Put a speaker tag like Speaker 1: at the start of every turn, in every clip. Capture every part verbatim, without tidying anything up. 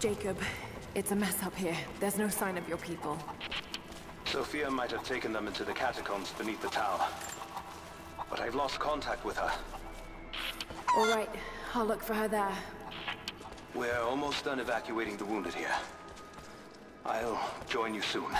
Speaker 1: Jacob, it's a mess up here. There's no sign of your people.
Speaker 2: Sophia might have taken them into the catacombs beneath the tower. But I've lost contact with her.
Speaker 1: All right, I'll look for her there.
Speaker 2: We're almost done evacuating the wounded here. I'll join you soon.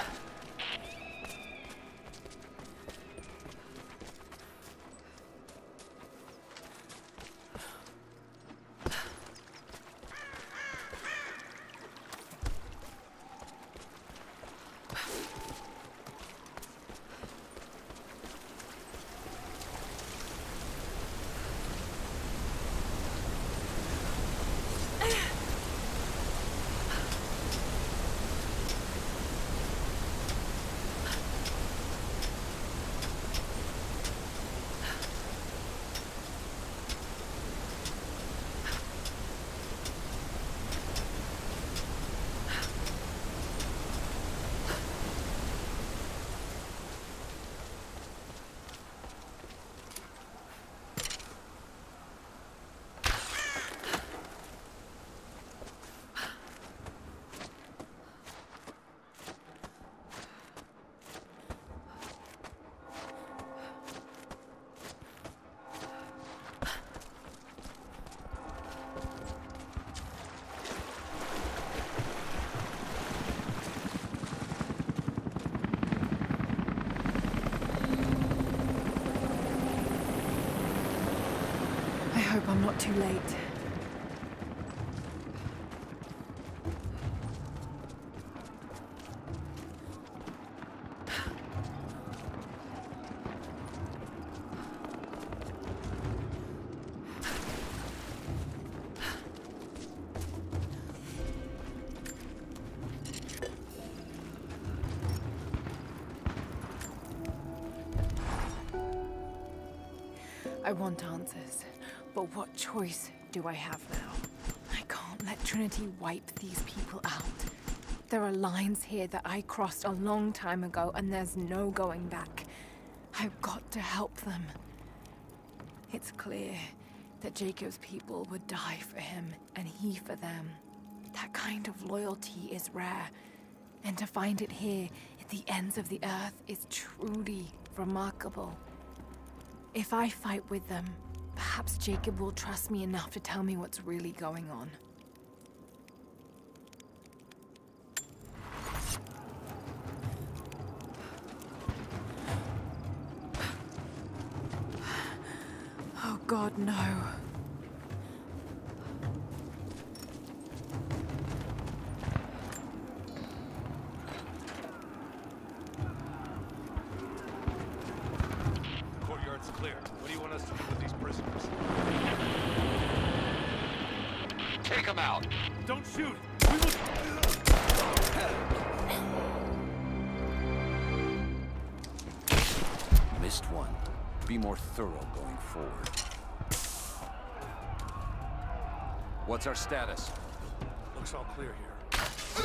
Speaker 1: I hope I'm not too late. I want answers. But what choice do I have now? I can't let Trinity wipe these people out. There are lines here that I crossed a long time ago, and there's no going back. I've got to help them. It's clear that Jacob's people would die for him, and he for them. That kind of loyalty is rare, and to find it here at the ends of the earth is truly remarkable. If I fight with them, perhaps Jacob will trust me enough to tell me what's really going on. Oh God, no.
Speaker 3: Courtyard's clear. What do you want us to do with these prisoners?
Speaker 4: Take them out!
Speaker 3: Don't shoot! We will...
Speaker 5: Missed one. Be more thorough going forward. What's our status?
Speaker 3: Looks all clear here.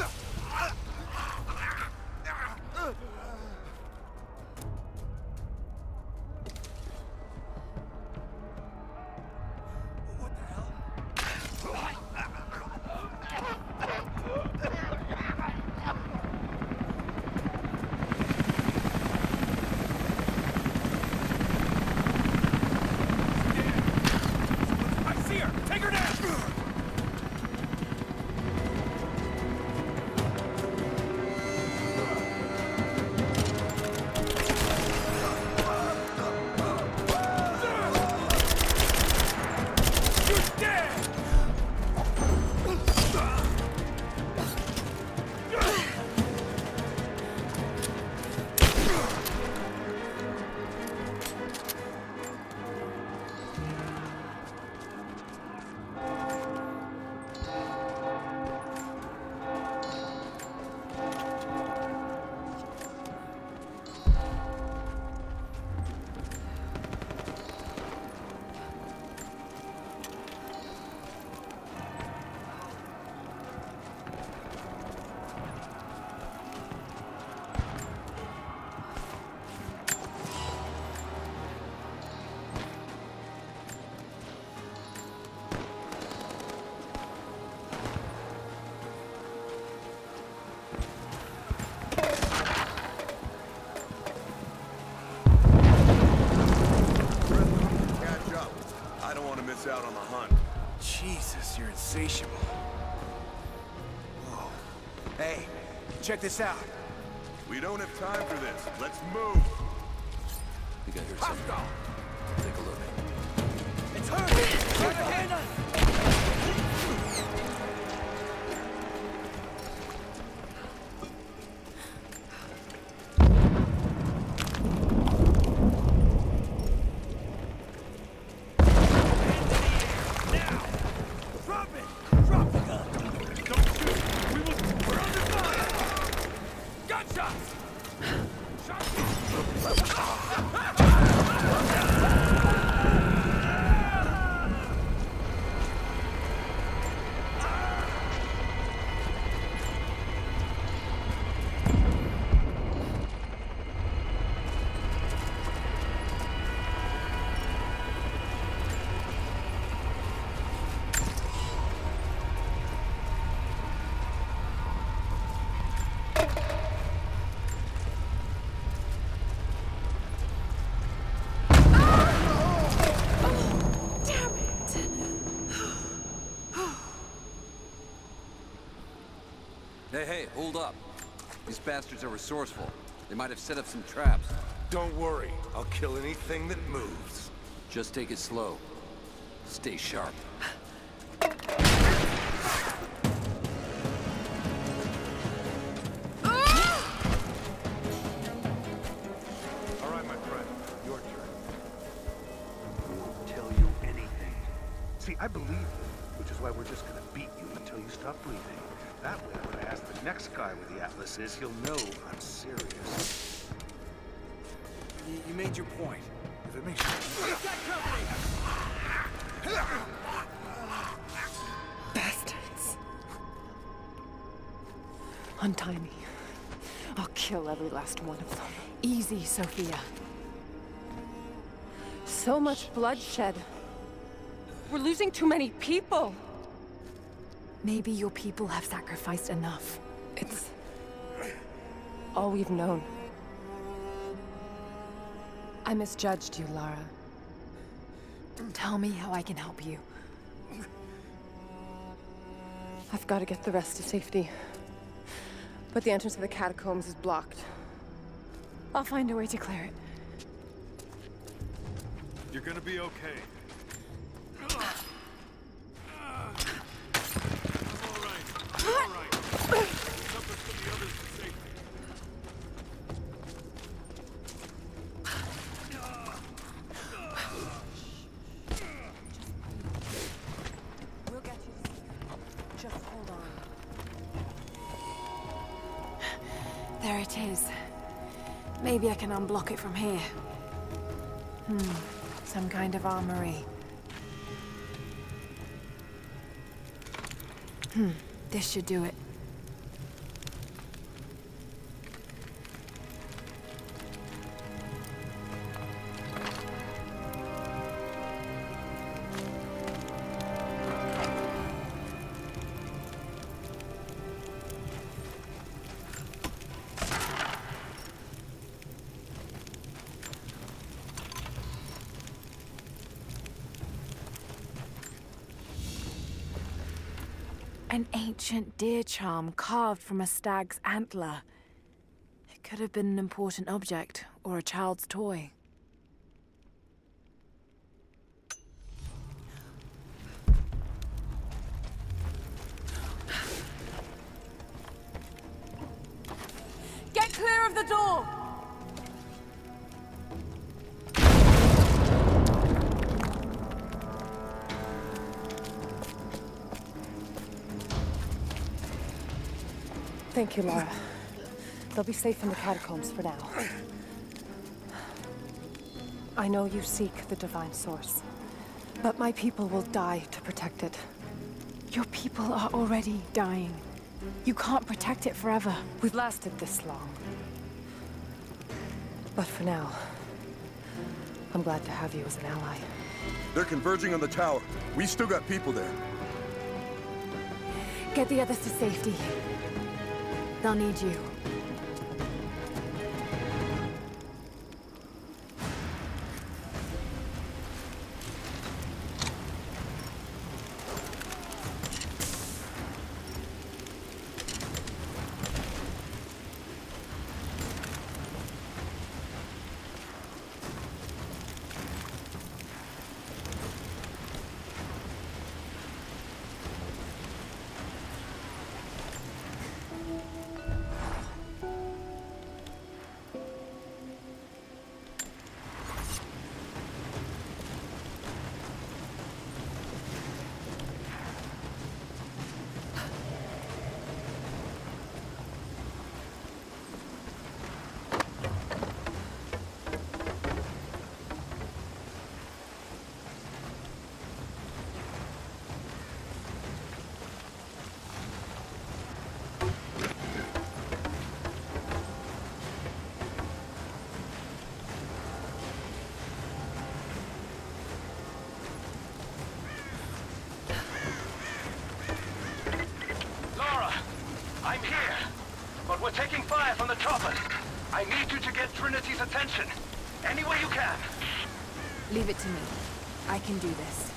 Speaker 3: out on the hunt.
Speaker 6: Jesus, you're insatiable. Whoa. Hey, check this out.
Speaker 3: We don't have time for this. Let's move.
Speaker 5: I think I heard something. Take a look.
Speaker 6: It's her! Try to hand us!
Speaker 5: Hey, hey, hold up. These bastards are resourceful. They might have set up some traps.
Speaker 3: Don't worry. I'll kill anything that moves.
Speaker 5: Just take it slow. Stay sharp.
Speaker 3: All right, my friend. Your turn.
Speaker 7: I won't tell you anything. See, I believe you, which is why we're just gonna beat you until you stop breathing. That way, when I ask the next guy where the Atlas is, he'll know I'm serious.
Speaker 6: You, you made your point. If it makes you...
Speaker 1: Bastards. Untie me. I'll kill every last one of them. Easy, Sophia. So much bloodshed. We're losing too many people. Maybe your people have sacrificed enough. It's all we've known. I misjudged you, Lara. Tell me how I can help you. I've got to get the rest to safety. But the entrance to the catacombs is blocked. I'll find a way to clear it.
Speaker 3: You're gonna be okay.
Speaker 1: There it is. Maybe I can unblock it from here. Hmm, some kind of armory. Hmm, this should do it. An ancient deer charm carved from a stag's antler. It could have been an important object, or a child's toy. Get clear of the door! Thank you, Lara. They'll be safe in the catacombs for now. I know you seek the Divine Source, but my people will die to protect it. Your people are already dying. You can't protect it forever. We've lasted this long. But for now, I'm glad to have you as an ally.
Speaker 8: They're converging on the tower. We still got people there.
Speaker 1: Get the others to safety. They'll need you.
Speaker 2: fire from the choppers. I need you to get Trinity's attention. Any way you can.
Speaker 1: Leave it to me. I can do this.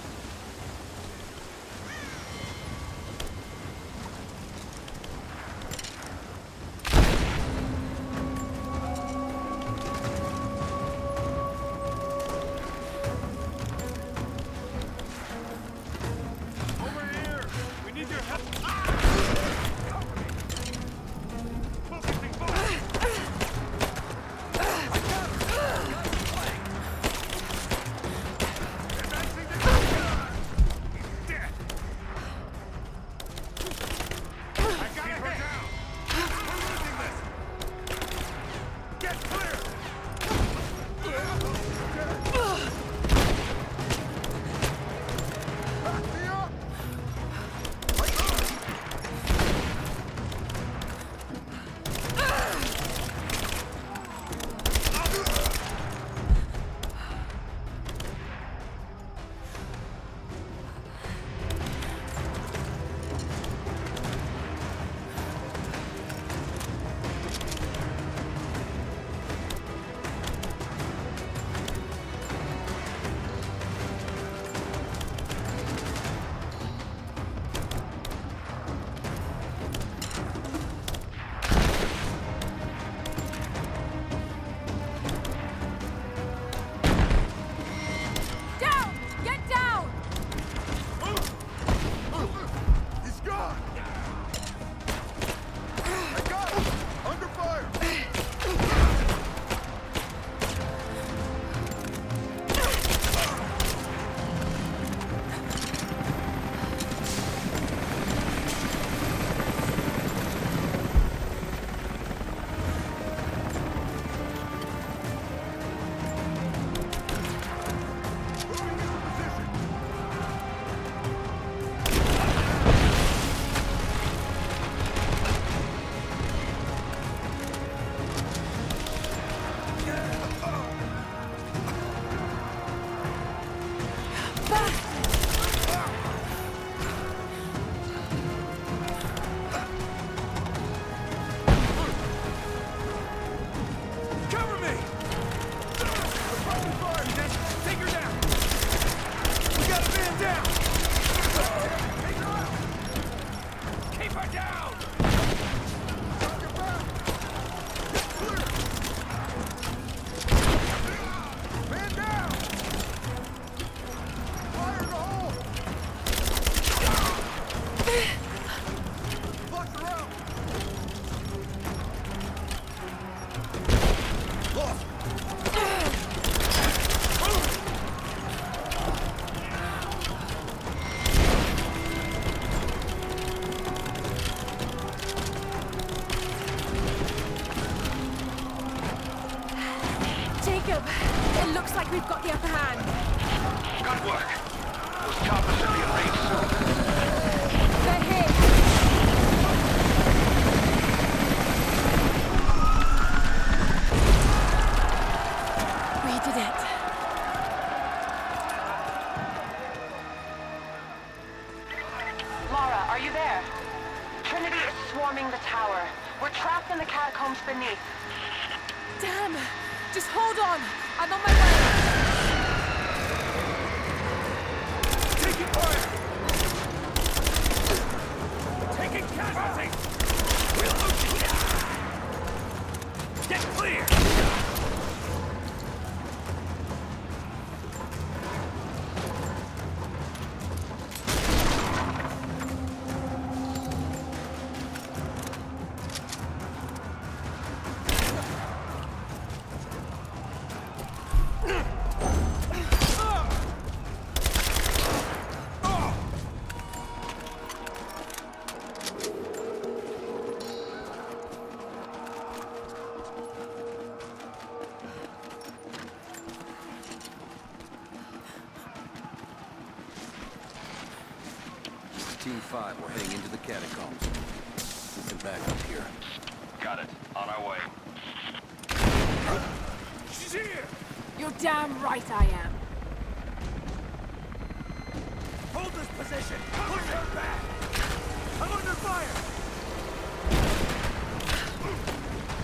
Speaker 9: It looks like we've got the upper hand.
Speaker 2: Good work. Those choppers should be in range soon.
Speaker 9: They're hit. We did it.
Speaker 10: Lara, are you there? Trinity is swarming the tower. We're trapped in the catacombs beneath.
Speaker 9: Damn! Just hold on! I'm on my way!
Speaker 3: Taking fire! Taking casualties! We'll lose it! Get clear!
Speaker 5: Team five, we're heading into the catacombs. Moving back up here.
Speaker 4: Got it. On our way.
Speaker 3: She's here!
Speaker 1: You're damn right I am.
Speaker 3: Hold this position! Push her back! I'm under fire!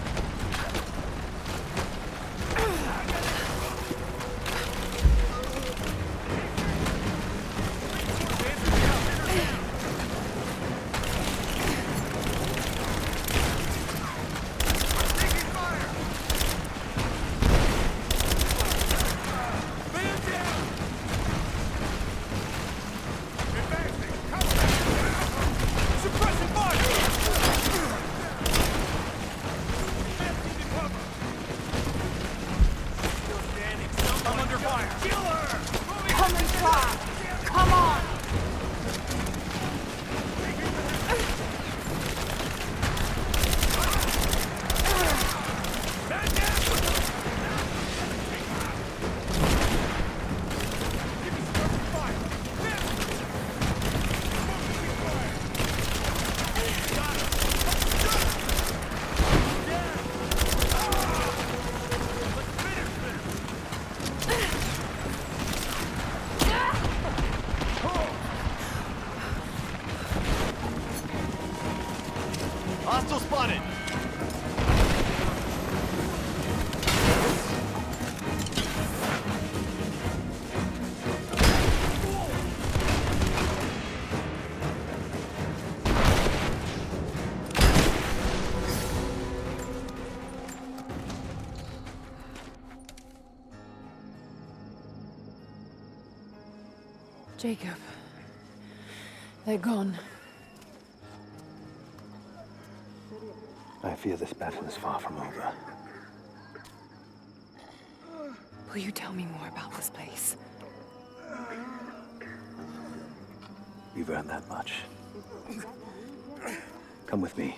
Speaker 1: Jacob. They're gone.
Speaker 2: I fear this battle is far from over.
Speaker 1: Will you tell me more about this place?
Speaker 2: You've earned that much. Come with me.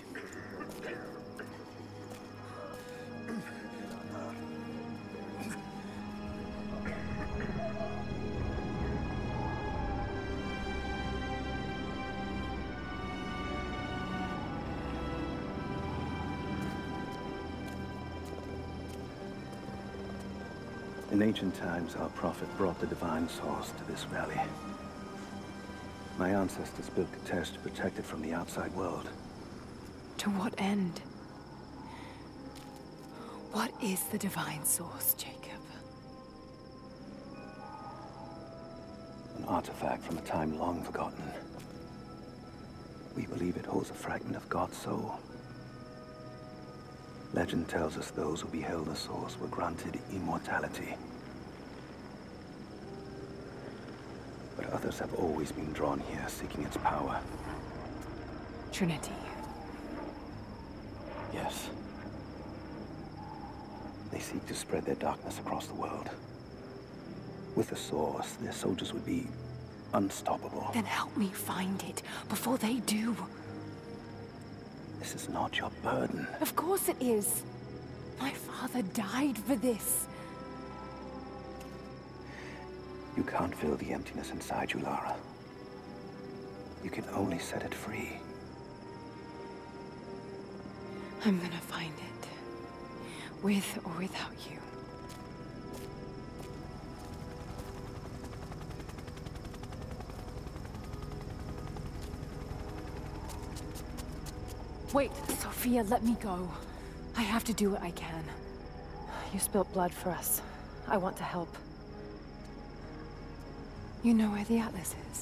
Speaker 2: In ancient times, our prophet brought the divine source to this valley. My ancestors built Kitezh to protect it from the outside world.
Speaker 1: To what end? What is the divine source, Jacob?
Speaker 2: An artifact from a time long forgotten. We believe it holds a fragment of God's soul. Legend tells us those who beheld the source were granted immortality. But others have always been drawn here, seeking its power.
Speaker 1: Trinity.
Speaker 2: Yes. They seek to spread their darkness across the world. With the source, their soldiers would be unstoppable.
Speaker 1: Then help me find it before they do.
Speaker 2: This is not your burden.
Speaker 1: Of course it is. My father died for this.
Speaker 2: You can't fill the emptiness inside you, Lara. You can only set it free.
Speaker 1: I'm gonna find it. With or without you. Wait, Sophia, let me go. I have to do what I can. You spilt blood for us. I want to help. You know where the Atlas is?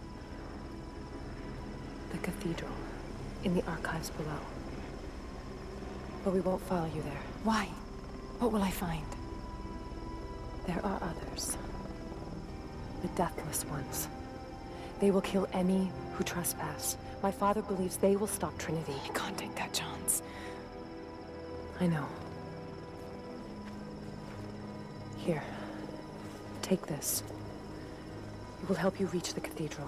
Speaker 1: The cathedral, in the archives below. But we won't follow you there. Why? What will I find? There are others. The Deathless Ones. They will kill any who trespass. My father believes they will stop Trinity. I can't take that chance. I know. Here. Take this. It will help you reach the cathedral.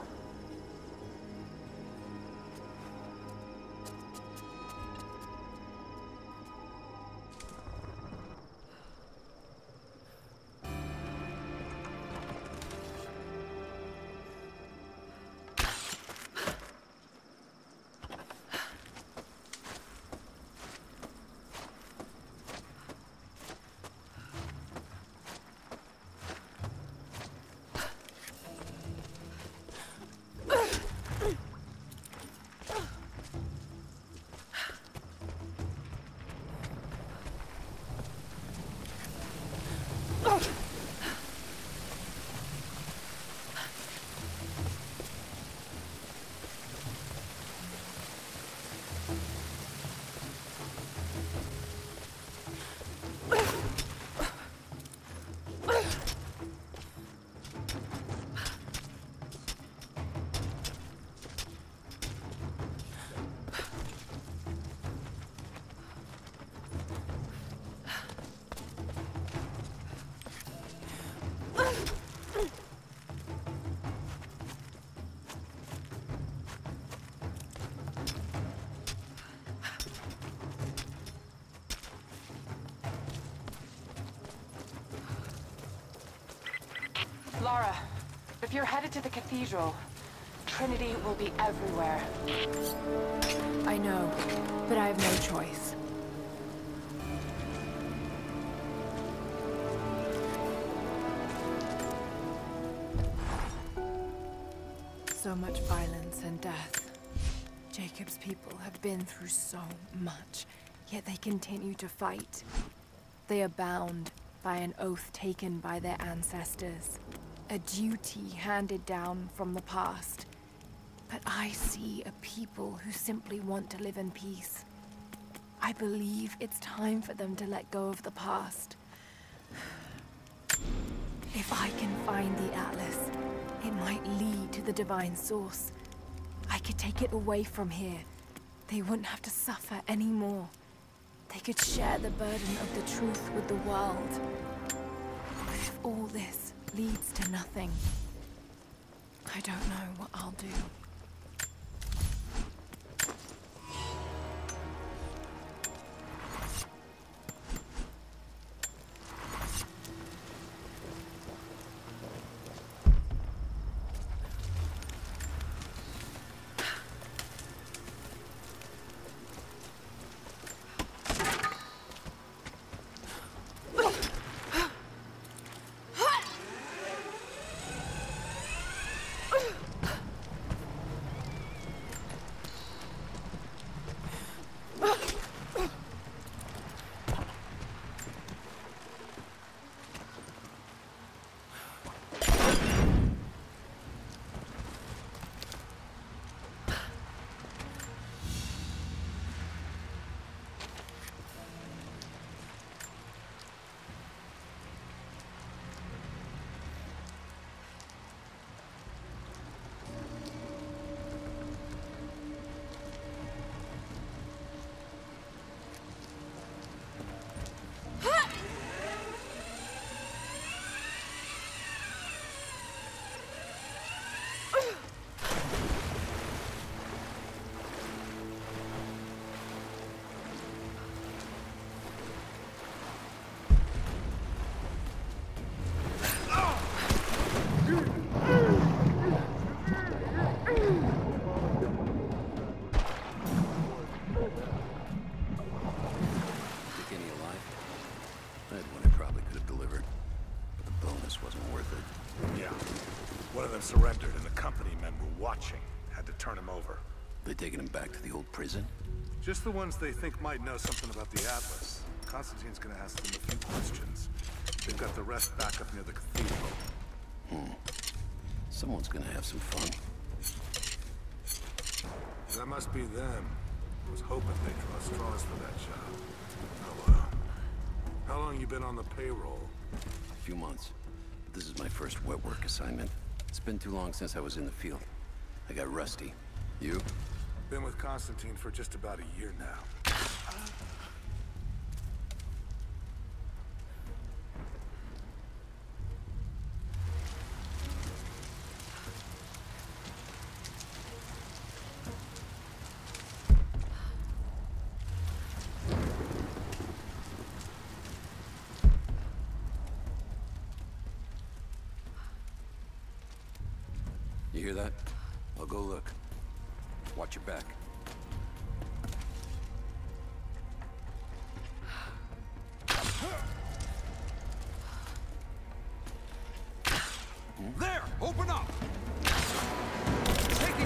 Speaker 10: Lara, if you're headed to the cathedral, Trinity will be everywhere.
Speaker 1: I know, but I have no choice. So much violence and death. Jacob's people have been through so much, yet they continue to fight. They are bound by an oath taken by their ancestors. A duty handed down from the past. But I see a people who simply want to live in peace. I believe it's time for them to let go of the past. If I can find the Atlas, it might lead to the Divine Source. I could take it away from here. They wouldn't have to suffer anymore. They could share the burden of the truth with the world. But if all this leads to nothing, I don't know what I'll do.
Speaker 7: Surrendered, and the company men were watching. Had to turn him over.
Speaker 2: They taking him back to the old prison?
Speaker 7: Just the ones they think might know something about the Atlas. Constantine's gonna ask them a few questions. They've got the rest back up near the cathedral.
Speaker 2: Hmm. Someone's gonna have some fun.
Speaker 7: That must be them. I was hoping they'd draw straws for that job. Oh well. How long you been on the payroll?
Speaker 2: A few months. But this is my first wet work assignment. It's been too long since I was in the field. I got rusty. You?
Speaker 7: Been with Constantine for just about a year now.
Speaker 2: You hear that? I'll go look. Watch your back.
Speaker 5: There! Open up! Taking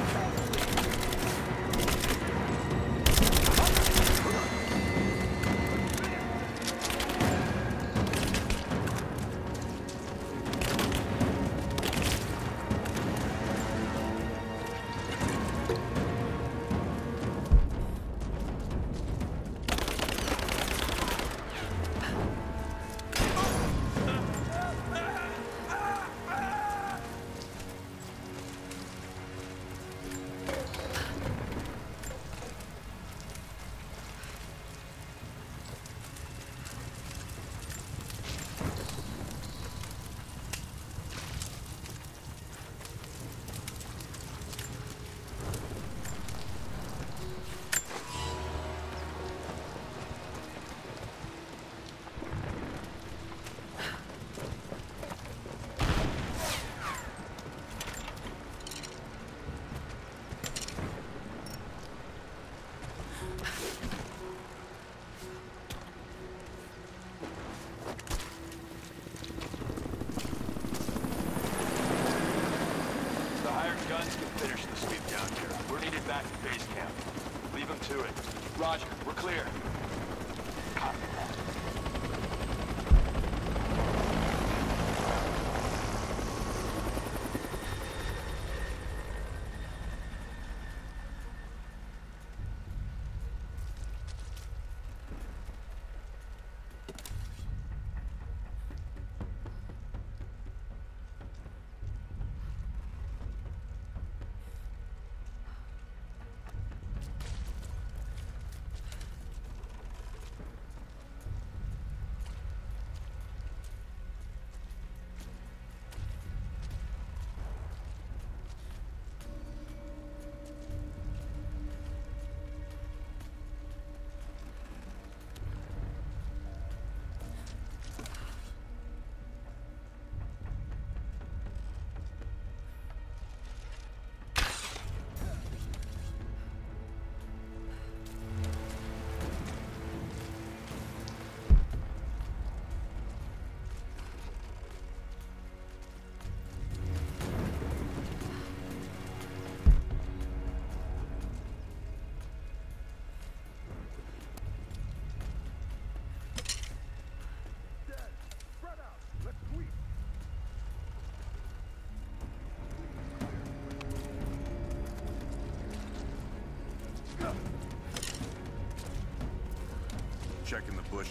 Speaker 8: bushes.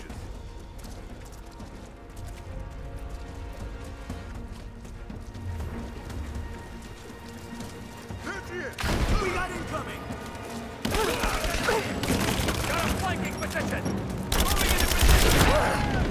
Speaker 6: We got incoming!
Speaker 3: Got a flanking position! Moving into position!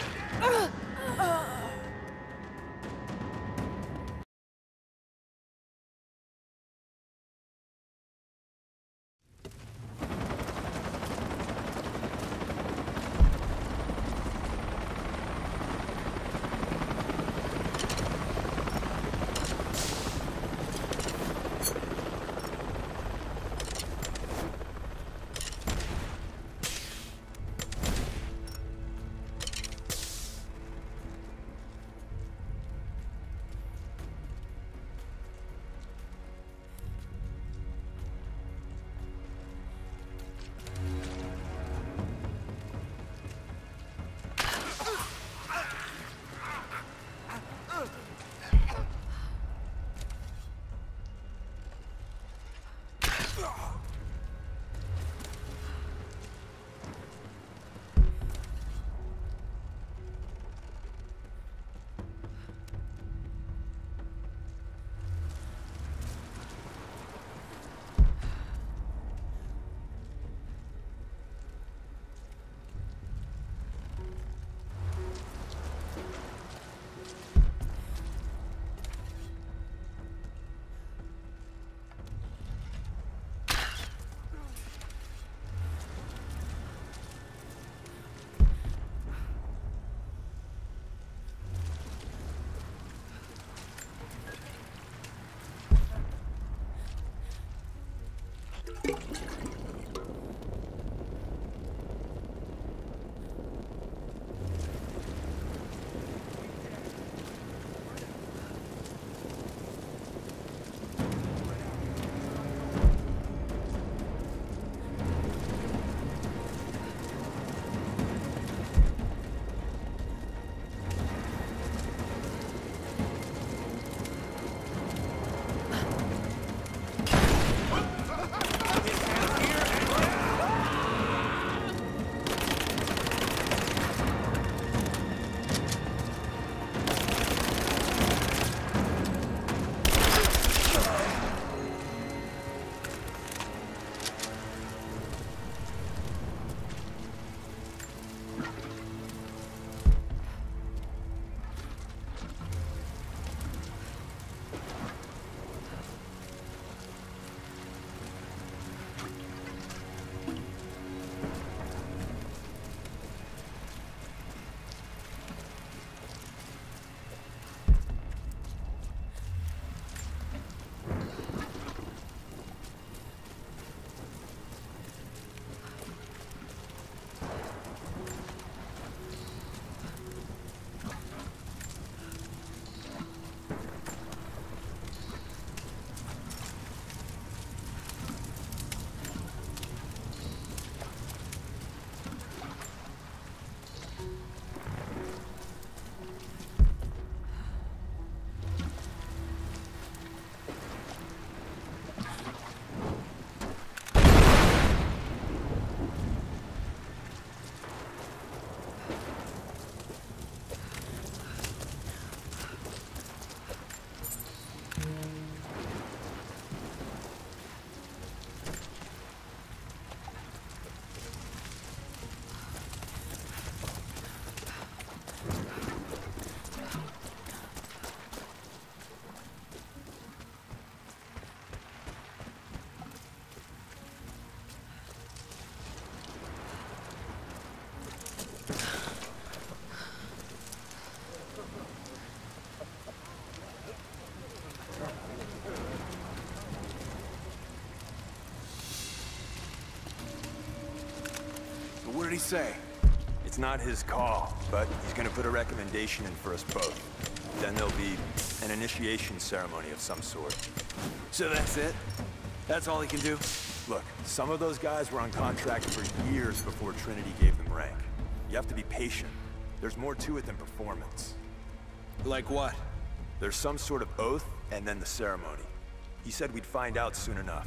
Speaker 6: What did he say?
Speaker 11: It's not his call, but he's gonna put a recommendation in for us both. Then there'll be an initiation ceremony of some sort.
Speaker 6: So that's it? That's all he can do?
Speaker 11: Look, some of those guys were on contract for years before Trinity gave them rank. You have to be patient. There's more to it than performance.
Speaker 6: Like what?
Speaker 11: There's some sort of oath, and then the ceremony. He said we'd find out soon enough.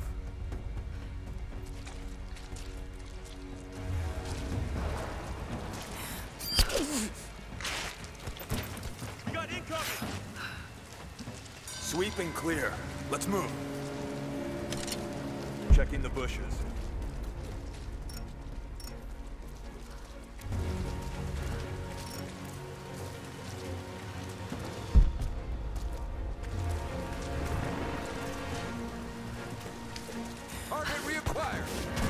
Speaker 11: Sweep and clear. Let's move. Checking the bushes.
Speaker 5: Target reacquired.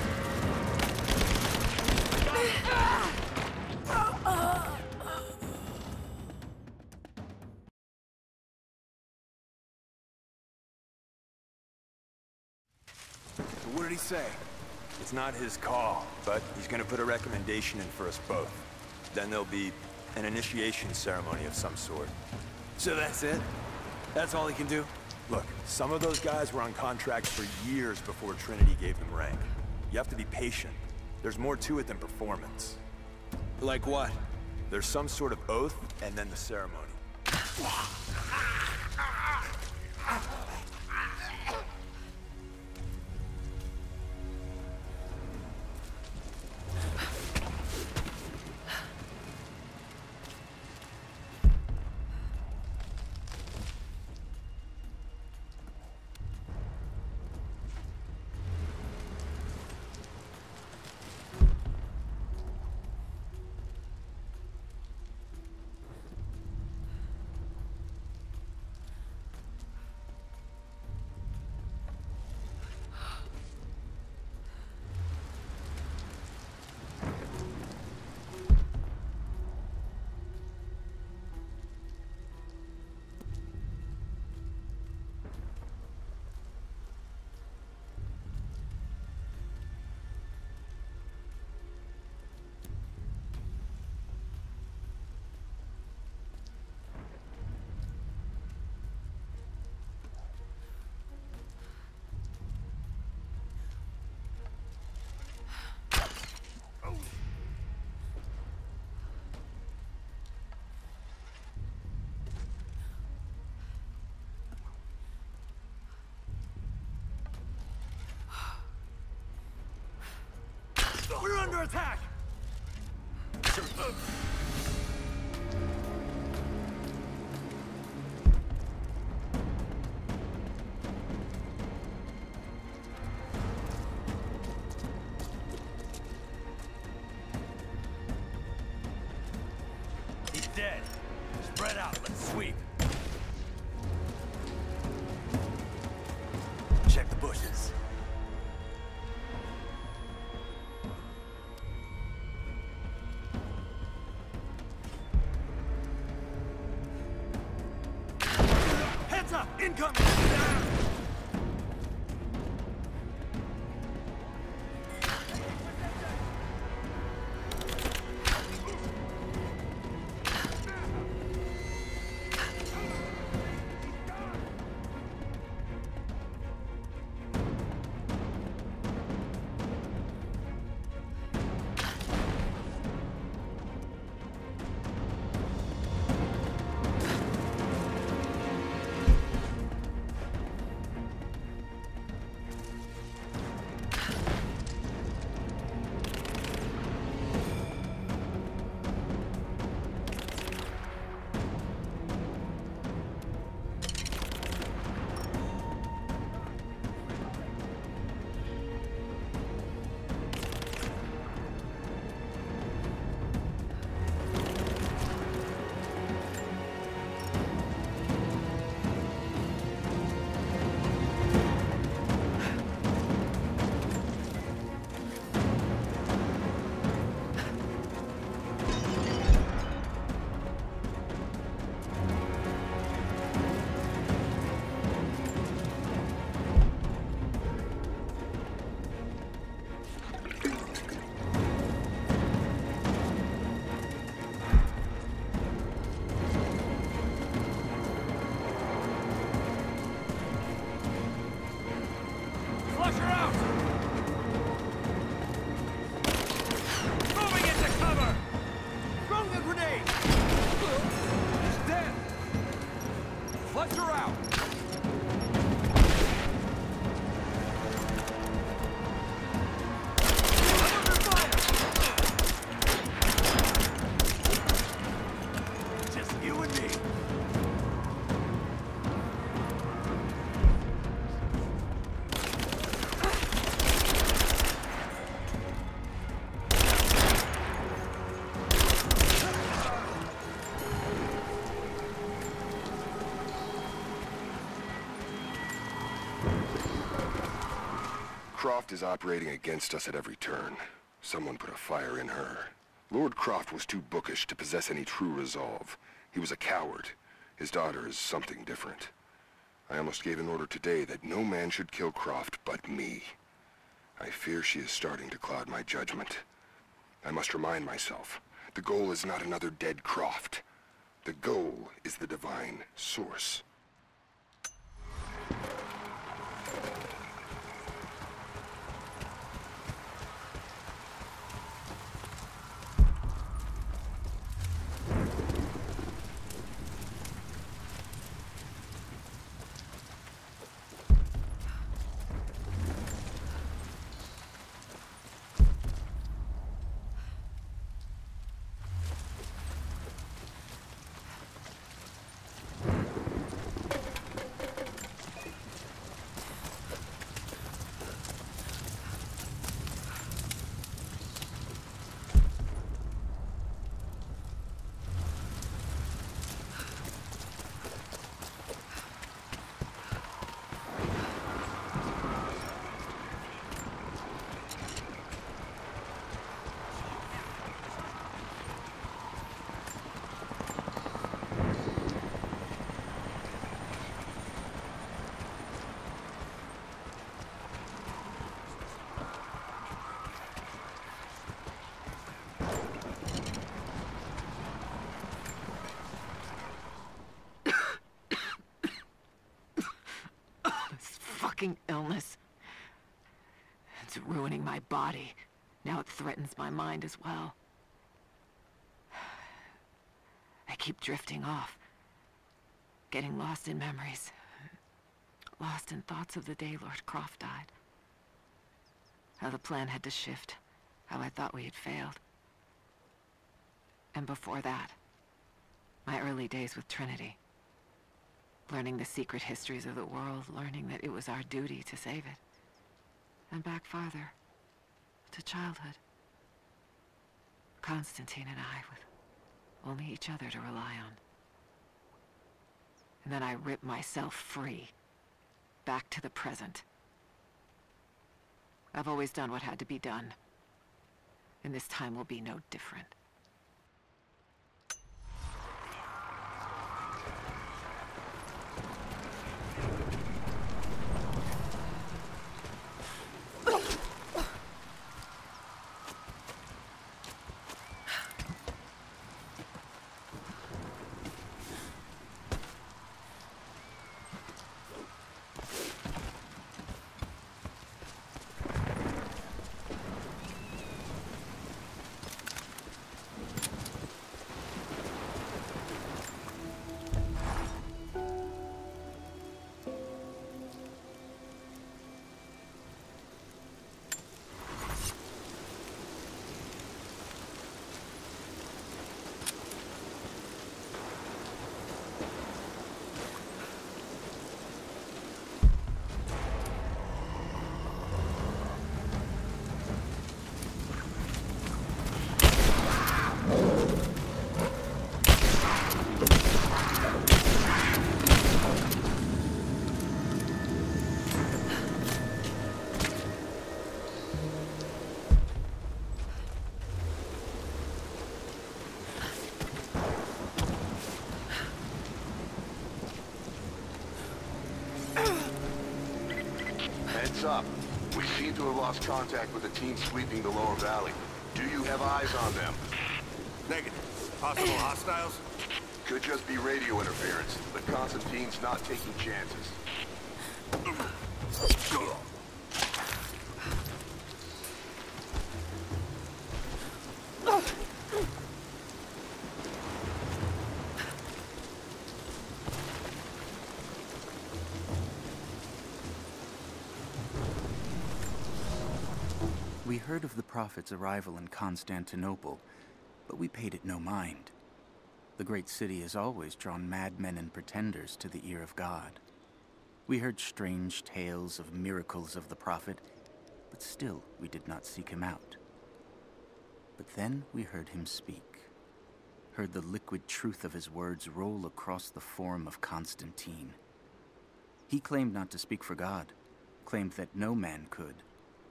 Speaker 11: What did he say? It's not his call, but he's gonna put a recommendation in for us both. Then there'll be an initiation ceremony of some sort.
Speaker 6: So that's it? That's all he can do?
Speaker 11: Look, some of those guys were on contracts for years before Trinity gave them rank. You have to be patient. There's more to it than performance.
Speaker 6: Like what?
Speaker 11: There's some sort of oath, and then the ceremony.
Speaker 3: We're under attack! He's dead. Spread out, let's sweep.
Speaker 6: Check the bushes.
Speaker 3: Heads up! Incoming! Flush her out! Moving into cover! Throwing a grenade!
Speaker 5: He's dead! Flush her out!
Speaker 3: Under fire! Just you and me.
Speaker 12: Croft is operating against us at every turn. Someone put a fire in her. Lord Croft was too bookish to possess any true resolve. He was a coward. His daughter is something different. I almost gave an order today that no man should kill Croft but me. I fear she is starting to cloud my judgment. I must remind myself, the goal is not another dead Croft. The goal is the divine source.
Speaker 10: Illness. It's ruining my body. Now it threatens my mind as well. I keep drifting off. Getting lost in memories. Lost in thoughts of the day Lord Croft died. How the plan had to shift. How I thought we had failed. And before that, my early days with Trinity. Learning the secret histories of the world, learning that it was our duty to save it. And back farther, to childhood. Constantine and I, with only each other to rely on. And then I ripped myself free, back to the present. I've always done what had to be done, and this time will be no different.
Speaker 12: Heads up. We seem to have lost contact with the team sweeping the lower valley. Do you have eyes on them?
Speaker 7: Negative. Possible hostiles?
Speaker 12: Could just be radio interference, but Constantine's not taking chances.
Speaker 13: We heard of the Prophet's arrival in Constantinople, but we paid it no mind. The great city has always drawn madmen and pretenders to the ear of God. We heard strange tales of miracles of the Prophet, but still we did not seek him out. But then we heard him speak, heard the liquid truth of his words roll across the form of Constantine. He claimed not to speak for God, claimed that no man could,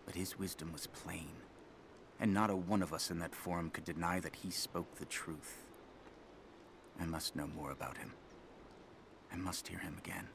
Speaker 13: But his wisdom was plain, and not a one of us in that forum could deny that he spoke the truth. I must know more about him. I must hear him again.